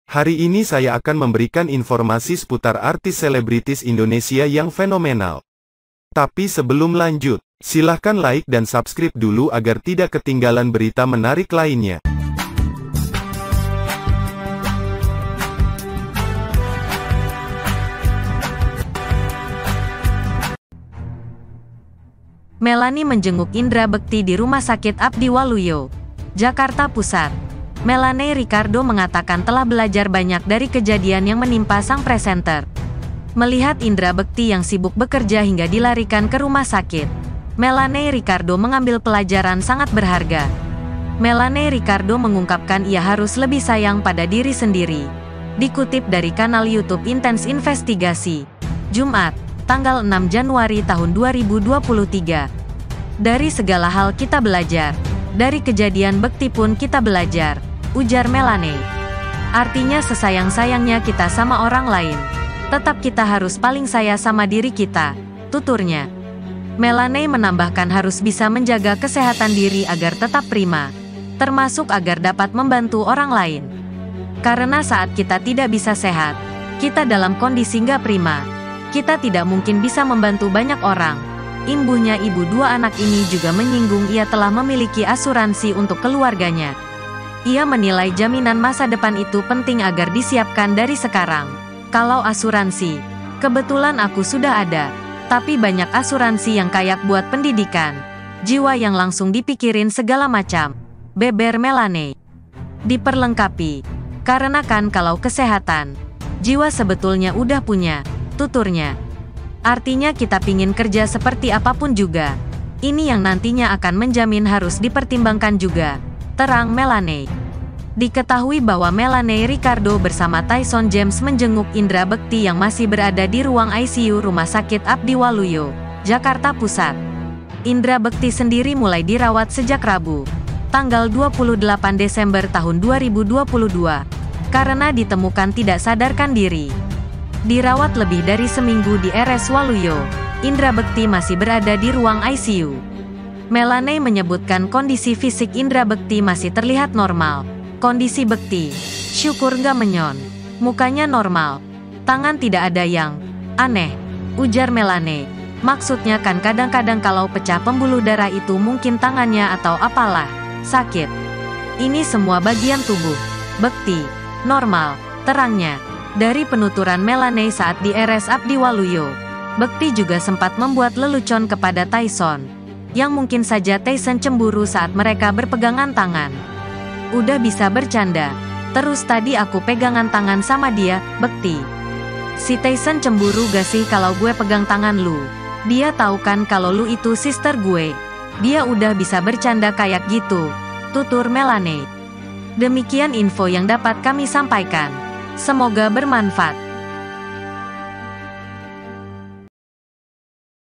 Hari ini saya akan memberikan informasi seputar artis selebritis Indonesia yang fenomenal. Tapi sebelum lanjut, silahkan like dan subscribe dulu agar tidak ketinggalan berita menarik lainnya. Melanie menjenguk Indra Bekti di Rumah Sakit Abdi Waluyo, Jakarta Pusat. Melanie Ricardo mengatakan telah belajar banyak dari kejadian yang menimpa sang presenter. Melihat Indra Bekti yang sibuk bekerja hingga dilarikan ke rumah sakit, Melanie Ricardo mengambil pelajaran sangat berharga. Melanie Ricardo mengungkapkan ia harus lebih sayang pada diri sendiri. Dikutip dari kanal YouTube Intense Investigasi, Jumat, tanggal 6 Januari tahun 2023. Dari segala hal kita belajar. Dari kejadian Bekti pun kita belajar, ujar Melanie. Artinya sesayang-sayangnya kita sama orang lain, tetap kita harus paling sayang sama diri kita, tuturnya. Melanie menambahkan harus bisa menjaga kesehatan diri agar tetap prima, termasuk agar dapat membantu orang lain. Karena saat kita tidak bisa sehat, kita dalam kondisi nggak prima, kita tidak mungkin bisa membantu banyak orang. Imbuhnya ibu dua anak ini juga menyinggung ia telah memiliki asuransi untuk keluarganya. Ia menilai jaminan masa depan itu penting agar disiapkan dari sekarang. Kalau asuransi, kebetulan aku sudah ada, tapi banyak asuransi yang kayak buat pendidikan, jiwa yang langsung dipikirin segala macam, beber Melanie. Diperlengkapi, karena kan kalau kesehatan, jiwa sebetulnya udah punya, tuturnya. Artinya kita pingin kerja seperti apapun juga. Ini yang nantinya akan menjamin harus dipertimbangkan juga, terang Melanie. Diketahui bahwa Melanie Ricardo bersama Tyson James menjenguk Indra Bekti yang masih berada di ruang ICU Rumah Sakit Abdi Waluyo, Jakarta Pusat. Indra Bekti sendiri mulai dirawat sejak Rabu, tanggal 28 Desember tahun 2022, karena ditemukan tidak sadarkan diri. Dirawat lebih dari seminggu di RS Waluyo, Indra Bekti masih berada di ruang ICU. Melanie menyebutkan kondisi fisik Indra Bekti masih terlihat normal. Kondisi Bekti, syukur nggak menyon. Mukanya normal. Tangan tidak ada yang aneh, ujar Melanie. Maksudnya kan kadang-kadang kalau pecah pembuluh darah itu mungkin tangannya atau apalah, sakit. Ini semua bagian tubuh Bekti, normal, terangnya. Dari penuturan Melanie saat di RS Abdi Waluyo, Bekti juga sempat membuat lelucon kepada Tyson, yang mungkin saja Tyson cemburu saat mereka berpegangan tangan. Udah bisa bercanda, terus tadi aku pegangan tangan sama dia, Bekti. Si Tyson cemburu gak sih kalau gue pegang tangan lu? Dia tahu kan kalau lu itu sister gue. Dia udah bisa bercanda kayak gitu, tutur Melanie. Demikian info yang dapat kami sampaikan. Semoga bermanfaat.